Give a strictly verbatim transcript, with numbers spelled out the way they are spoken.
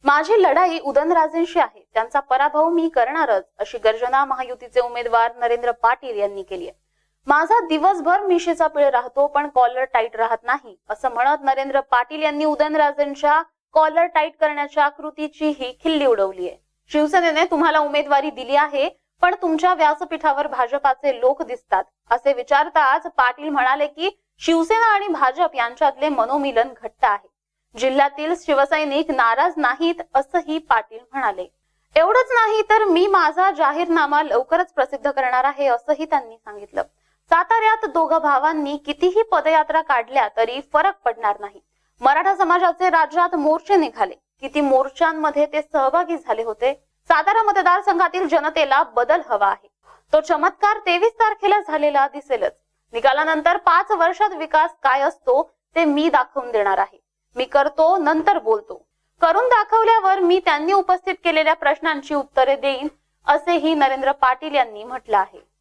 माझी लढाई उदयनराजेंशी आहे, त्यांचा पराभव मी करणारच, अशी गर्जना महायुतीचे उमेदवार नरेंद्र पाटील यांनी केली आहे। माझा दिवसभर मिशीचा पिळ राहतो पण कॉलर टाईट राहत नाही, असं म्हणत नरेंद्र पाटील यांनी उदयनराजेंच्या कॉलर टाईट करण्याच्या कृतीची ही खिल्ली उडवली आहे। शिवसेनेने तुम्हाला उमेदवारी दिली आहे, पण तुमच्या व्यासपीठावर भाजपाचे लोक दिसतात, असे विचारताच पाटील म्हणाले की शिवसेना आणि भाजप यांच्यातले मनोमिलन घट्ट आहे। जिल्ह्यातील शिवसैनिक नाराज नाहीत, असंही पाटील म्हणाले। एवढंच नाही तर मी माझा जाहीरनामा लवकरच प्रसिद्ध करणार आहे, असंही त्यांनी सांगितलं। साताऱ्यात दोघा भावांनी कितीही पदयात्रा काढल्या तरी फरक पडणार नाही। मराठा समाजाचे राज्यात मोर्चे निघाले, किती मोर्चांमध्ये ते सहभागी झाले होते। सातारा मतदारसंघातील जनतेला बदल हवा आहे, तो चमत्कार तेवीस तारखेला झालेला दिसेलच। निकालानंतर पाच वर्षात विकास काय असतो ते मी दाखवून देणार आहे। मी करतो नंतर बोलतो, करून दाखवल्यावर मी त्यांनी उपस्थित केलेल्या प्रश्नांची उत्तरे देईन, असेही नरेंद्र पाटील यांनी म्हटलं आहे।